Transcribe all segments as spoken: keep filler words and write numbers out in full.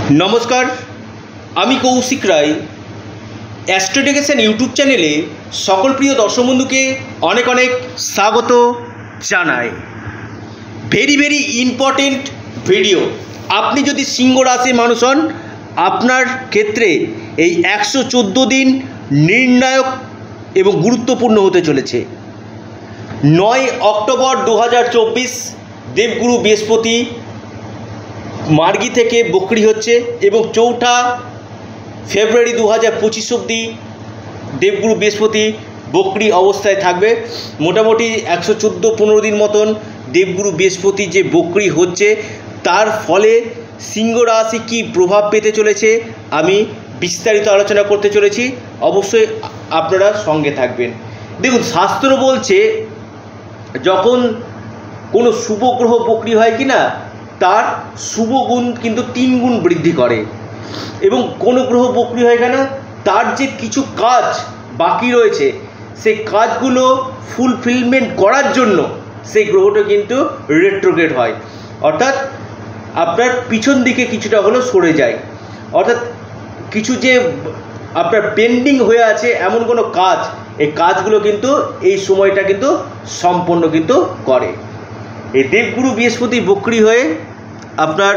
নমস্কার, আমি কৌশিক রায়। অ্যাস্ট্রোডিকেশন ইউটিউব চ্যানেলে সকল প্রিয় দর্শক বন্ধুকে অনেক অনেক স্বাগত জানাই। Very very important video. আপনি যদি সিংহ রাশির মানুষ হন, আপনার ক্ষেত্রে এই একশো চোদ্দো দিন নির্ণায়ক এবং গুরুত্বপূর্ণ হতে চলেছে। নয় অক্টোবর দু হাজার চব্বিশ দেবগুরু বৃহস্পতি মার্গী থেকে বকরি হচ্ছে এবং চৌঠা ফেব্রুয়ারি দু হাজার পঁচিশ অবধি দেবগুরু বৃহস্পতি বকরি অবস্থায় থাকবে। মোটামুটি একশো চোদ্দো পনেরো দিন মতন দেবগুরু বৃহস্পতি যে বকরি হচ্ছে, তার ফলে সিংহ রাশি কী প্রভাব পেতে চলেছে আমি বিস্তারিত আলোচনা করতে চলেছি। অবশ্যই আপনারা সঙ্গে থাকবেন। দেখুন, শাস্ত্র বলছে যখন কোনো শুভ গ্রহ বকরি হয় কি না, তার শুভ গুণ কিন্তু তিন গুণ বৃদ্ধি করে। এবং কোনো গ্রহ বকরি হয় কেন, তার যে কিছু কাজ বাকি রয়েছে সেই কাজগুলো ফুলফিলমেন্ট করার জন্য সেই গ্রহটা কিন্তু রেট্রোগ্রেড হয়, অর্থাৎ আপনার পিছন দিকে কিছুটা হলেও সরে যায়। অর্থাৎ কিছু যে আপনার পেন্ডিং হয়ে আছে এমন কোনো কাজ, এই কাজগুলো কিন্তু এই সময়টা কিন্তু সম্পন্ন কিন্তু করে। এই দেবগুরু বৃহস্পতি বকরি হয়ে আপনার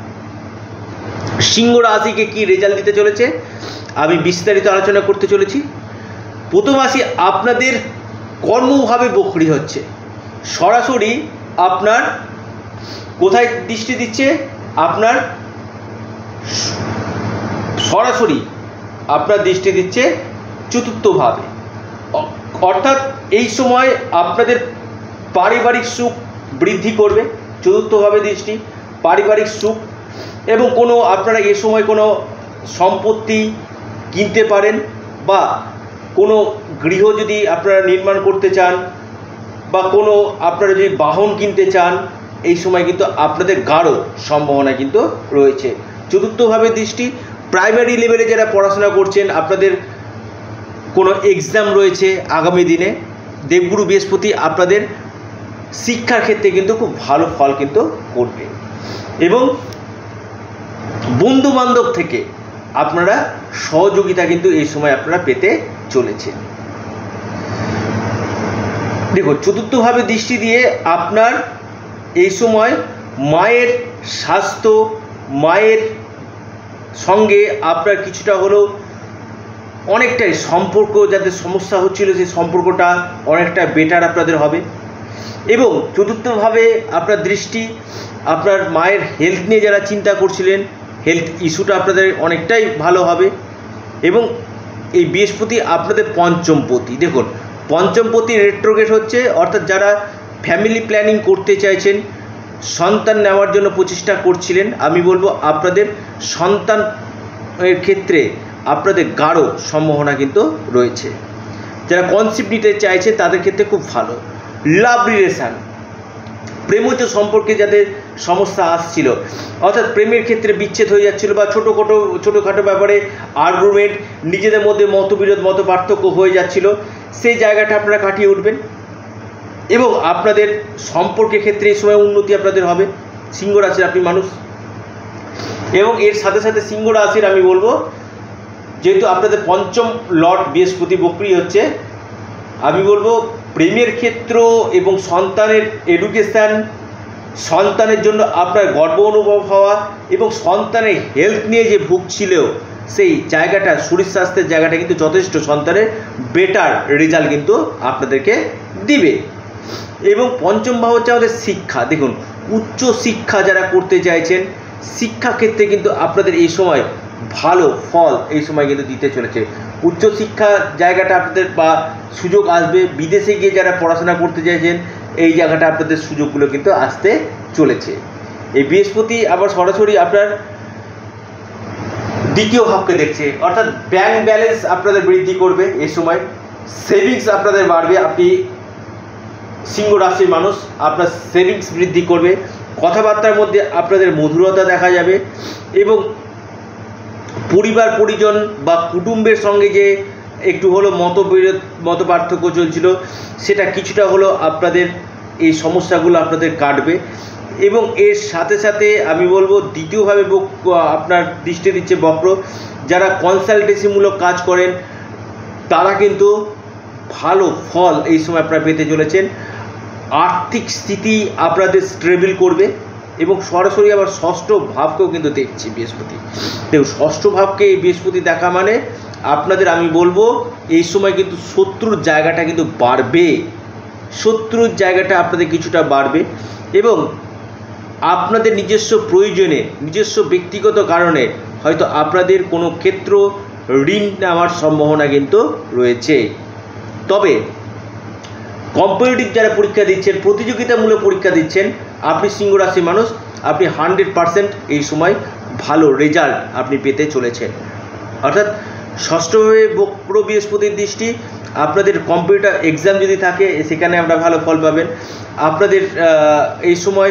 সিংহ রাশিকে কী রেজাল্ট দিতে চলেছে আমি বিস্তারিত আলোচনা করতে চলেছি। প্রথম আসি, আপনাদের কর্মভাবে বকরি হচ্ছে, সরাসরি আপনার কোথায় দৃষ্টি দিচ্ছে, আপনার সরাসরি আপনার দৃষ্টি দিচ্ছে চতুর্থভাবে। অর্থাৎ এই সময় আপনাদের পারিবারিক সুখ বৃদ্ধি করবে। চতুর্থভাবে দৃষ্টি পারিবারিক সুখ, এবং কোনো আপনারা এ সময় কোনো সম্পত্তি কিনতে পারেন, বা কোনো গৃহ যদি আপনারা নির্মাণ করতে চান, বা কোনো আপনারা যদি বাহন কিনতে চান, এই সময় কিন্তু আপনাদের গাঢ় সম্ভাবনা কিন্তু রয়েছে। চতুর্থভাবে দৃষ্টি প্রাইমারি লেভেলে যারা পড়াশোনা করছেন, আপনাদের কোনো এক্সাম রয়েছে আগামী দিনে, দেবগুরু বৃহস্পতি আপনাদের শিক্ষার ক্ষেত্রে কিন্তু খুব ভালো ফল কিন্তু করবে। এবং বন্ধু বান্ধব থেকে আপনারা সহযোগিতা কিন্তু এই সময় আপনারা পেতে চলেছেন। দেখুন, চতুর্থভাবে দৃষ্টি দিয়ে আপনার এই সময় মায়ের স্বাস্থ্য, মায়ের সঙ্গে আপনার কিছুটা হলেও অনেকটাই সম্পর্ক, যাদের সমস্যা হচ্ছিল সেই সম্পর্কটা অনেকটা বেটার আপনাদের হবে। এবং চতুর্থভাবে আপনার দৃষ্টি আপনার মায়ের হেলথ নিয়ে যারা চিন্তা করছিলেন, হেলথ ইস্যুটা আপনাদের অনেকটাই ভালো হবে। এবং এই বৃহস্পতি আপনাদের পঞ্চমপতি, দেখুন পঞ্চমপতি রেট্রোগ্রেড হচ্ছে, অর্থাৎ যারা ফ্যামিলি প্ল্যানিং করতে চাইছেন, সন্তান নেওয়ার জন্য প্রচেষ্টা করছিলেন, আমি বলবো আপনাদের সন্তানের ক্ষেত্রে আপনাদের গাঢ় সম্ভাবনা কিন্তু রয়েছে। যারা কনসেপ্ট নিতে চাইছে তাদের ক্ষেত্রে খুব ভালো। লাভ রিলেশান, প্রেমজ সম্পর্কে যাদের সমস্যা আসছিল, অর্থাৎ প্রেমের ক্ষেত্রে বিচ্ছেদ হয়ে যাচ্ছিল, বা ছোটো খাটো ছোটোখাটো ব্যাপারে আর্গুমেন্ট, নিজেদের মধ্যে মতবিরোধ মত পার্থক্য হয়ে যাচ্ছিল, সেই জায়গাটা আপনারা কাটিয়ে উঠবেন। এবং আপনাদের সম্পর্কের ক্ষেত্রে এই সময় উন্নতি আপনাদের হবে। সিংহ রাশির আপনি মানুষ, এবং এর সাথে সাথে সিংহ রাশির আমি বলবো, যেহেতু আপনাদের পঞ্চম লর্ড বৃহস্পতি বকরি হচ্ছে, আমি বলবো প্রেমের ক্ষেত্র এবং সন্তানের এডুকেশান, সন্তানের জন্য আপনার গর্ব অনুভব হওয়া, এবং সন্তানের হেলথ নিয়ে যে ভুগছিল সেই জায়গাটা, শরীর স্বাস্থ্যের জায়গাটা কিন্তু যথেষ্ট সন্তানের বেটার রেজাল্ট কিন্তু আপনাদেরকে দিবে। এবং পঞ্চম ভাব হচ্ছে আমাদের শিক্ষা। দেখুন, উচ্চ শিক্ষা যারা করতে চাইছেন, শিক্ষাক্ষেত্রে কিন্তু আপনাদের এই সময় ভালো ফল এই সময় কিন্তু দিতে চলেছে। উচ্চশিক্ষা জায়গাটা আপনাদের বা সুযোগ আসবে। বিদেশে গিয়ে যারা পড়াশোনা করতে চাইছেন, এই জায়গাটা আপনাদের সুযোগগুলো কিন্তু আসতে চলেছে। এই বৃহস্পতি আবার সরাসরি আপনার দ্বিতীয় ভাবকে দেখছে, অর্থাৎ ব্যাংক ব্যালেন্স আপনাদের বৃদ্ধি করবে এই সময়, সেভিংস আপনাদের বাড়বে। আপনি সিংহ রাশির মানুষ, আপনার সেভিংস বৃদ্ধি করবে, কথাবার্তার মধ্যে আপনাদের মধুরতা দেখা যাবে, এবং পরিবার পরিজন বা কুটুম্বের সঙ্গে যে একটু হলো মতবিরোধ মত পার্থক্য চলছিল, সেটা কিছুটা হলো আপনাদের এই সমস্যাগুলো আপনাদের কাটবে। এবং এর সাথে সাথে আমি বলবো দ্বিতীয়ভাবে আপনার দৃষ্টি দিচ্ছে বক্র, যারা কনসালটেন্সিমূলক কাজ করেন তারা কিন্তু ভালো ফল এই সময় আপনারা পেতে চলেছেন। আর্থিক স্থিতি আপনাদের স্টেবল করবে এবং সরাসরি আবার ষষ্ঠ ভাবকেও কিন্তু দেখছি বৃহস্পতি। দেখুন ষষ্ঠ ভাবকে এই বৃহস্পতি দেখা মানে আপনাদের আমি বলবো এই সময় কিন্তু শত্রুর জায়গাটা কিন্তু বাড়বে, শত্রুর জায়গাটা আপনাদের কিছুটা বাড়বে এবং আপনাদের নিজস্ব প্রয়োজনে নিজস্ব ব্যক্তিগত কারণে হয়তো আপনাদের কোনো ক্ষেত্র ঋণ নেওয়ার সম্ভাবনা কিন্তু রয়েছে। তবে কম্পিটিটিভ যারা পরীক্ষা দিচ্ছেন, প্রতিযোগিতামূলক পরীক্ষা দিচ্ছেন, আপনি সিংহ রাশি মানুষ, আপনি হান্ড্রেড পারসেন্ট এই সময় ভালো রেজাল্ট আপনি পেতে চলেছেন। অর্থাৎ ষষ্ঠভাবে বক্র বৃহস্পতির দৃষ্টি, আপনাদের কম্পিউটার এক্সাম যদি থাকে সেখানে আমরা ভালো ফল পাবেন। আপনাদের এই সময়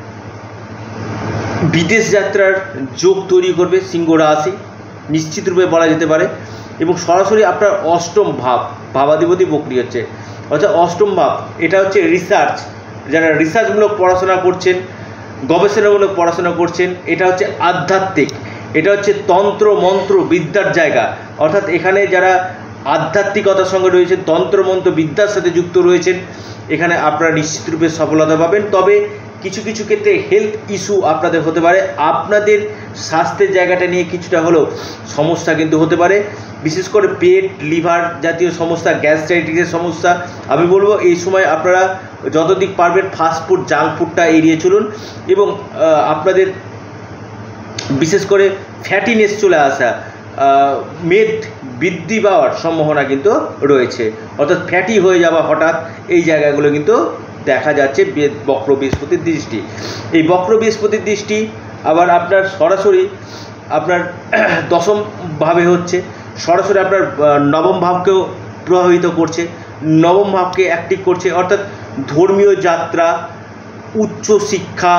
বিদেশ যাত্রার যোগ তৈরি করবে সিংহ রাশি, নিশ্চিতরূপে বলা যেতে পারে। এবং সরাসরি আপনার অষ্টম ভাব, ভাবাধিপতি বক্রী হচ্ছে, অর্থাৎ অষ্টম ভাব এটা হচ্ছে রিসার্চ, যারা রিসার্চমূলক পড়াশোনা করছেন, গবেষণামূলক পড়াশোনা করছেন, এটা হচ্ছে আধ্যাত্মিক, এটা হচ্ছে তন্ত্র মন্ত্র বিদ্যার জায়গা। অর্থাৎ এখানে যারা আধ্যাত্মিকতার সঙ্গে রয়েছেন, তন্ত্রমন্ত্র বিদ্যার সাথে যুক্ত রয়েছেন, এখানে আপনারা নিশ্চিতরূপে সফলতা পাবেন। তবে কিছু কিছু ক্ষেত্রে হেলথ ইস্যু আপনাদের হতে পারে, আপনাদের স্বাস্থ্যের জায়গাটা নিয়ে কিছুটা হলেও সমস্যা কিন্তু হতে পারে, বিশেষ করে পেট লিভার জাতীয় সমস্যা, গ্যাস্ট্রাইটিসের সমস্যা। আমি বলবো এই সময় আপনারা যতদিক পারবেন ফাস্টফুড জাঙ্ক ফুডটা এড়িয়ে চলুন এবং আপনাদের বিশেষ করে ফ্যাটিনেস চলে আসা, মেদ বৃদ্ধি পাওয়ার সম্ভাবনা কিন্তু রয়েছে, অর্থাৎ ফ্যাটি হয়ে যাওয়া হঠাৎ, এই জায়গাগুলো কিন্তু দেখা যাচ্ছে বক্র বৃহস্পতির দৃষ্টি। এই বক্র বৃহস্পতির দৃষ্টি আবার আপনার সরাসরি আপনার দশম ভাবে হচ্ছে, সরাসরি আপনার নবম ভাবকেও প্রভাবিত করছে, নবম ভাবকে অ্যাক্টিভ করছে। অর্থাৎ ধর্মীয় যাত্রা, উচ্চ শিক্ষা,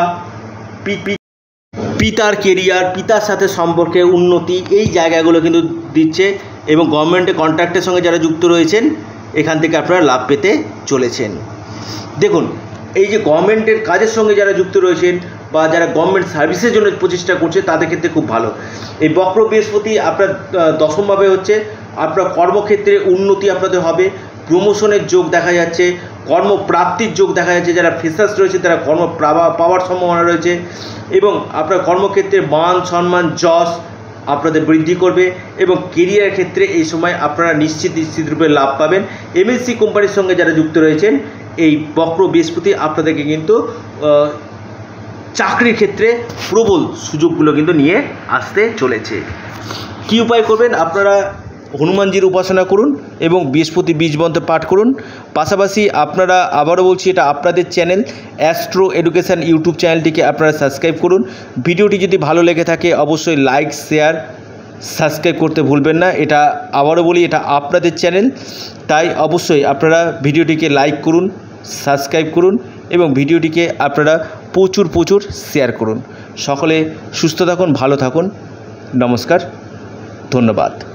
পিতার কেরিয়ার, পিতার সাথে সম্পর্কে উন্নতি, এই জায়গাগুলো কিন্তু দিচ্ছে এবং গভর্নমেন্টের কন্ট্রাক্টের সঙ্গে যারা যুক্ত রয়েছেন এখান থেকে আপনারা লাভ পেতে চলেছেন। দেখুন এই যে গভর্নমেন্টের কাজের সঙ্গে যারা যুক্ত রয়েছেন বা যারা গভর্নমেন্ট সার্ভিসের জন্য প্রচেষ্টা করছে তাদের ক্ষেত্রে খুব ভালো। এই বক্র বৃহস্পতি আপনার দশমভাবে হচ্ছে, আপনার কর্মক্ষেত্রে উন্নতি আপনাদের হবে, প্রমোশনের যোগ দেখা যাচ্ছে, কর্মপ্রাপ্তির যোগ দেখা যাচ্ছে, যারা ফ্রেশার্স রয়েছে তারা কর্ম পাওয়ার সম্ভাবনা রয়েছে এবং আপনার কর্মক্ষেত্রে মান সম্মান যশ আপনাদের বৃদ্ধি করবে এবং কেরিয়ারের ক্ষেত্রে এই সময় আপনারা নিশ্চিত নিশ্চিত রূপে লাভ পাবেন। এমএনসি কোম্পানির সঙ্গে যারা যুক্ত রয়েছেন এই বক্র বৃহস্পতি আপনাদেরকে কিন্তু চাকরির ক্ষেত্রে প্রবল সুযোগগুলো কিন্তু নিয়ে আসতে চলেছে। কী উপায় করবেন? আপনারা হনুমানজির উপাসনা করুন এবং বৃহস্পতি বীজ মন্ত্র পাঠ করুন। পাশাপাশি আপনারা, আবারও বলছি, এটা আপনাদের চ্যানেল অ্যাস্ট্রো এডুকেশান ইউটিউব চ্যানেলটিকে আপনারা সাবস্ক্রাইব করুন। ভিডিওটি যদি ভালো লেগে থাকে অবশ্যই লাইক শেয়ার সাবস্ক্রাইব করতে ভুলবেন না। এটা আবারও বলি, এটা আপনাদের চ্যানেল, তাই অবশ্যই আপনারা ভিডিওটিকে লাইক করুন, সাবস্ক্রাইব করুন এবং ভিডিওটিকে আপনারা প্রচুর প্রচুর শেয়ার করুন। সকলে সুস্থ থাকুন, ভালো থাকুন, নমস্কার, ধন্যবাদ।